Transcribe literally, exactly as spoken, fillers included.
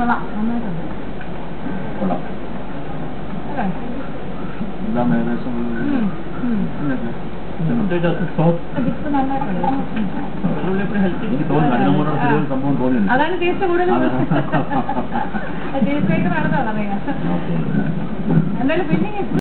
കൊള്ളാം, നന്നായിട്ടുണ്ട്. കൊള്ളാം. അല്ലേ? എല്ലാം ഏകദേശം അതാണ് ടേസ്റ്റ് കൂടുതൽ. ടേസ്റ്റ് ആയിട്ട് നടന്നതാണ്. എന്തായാലും പിന്നെ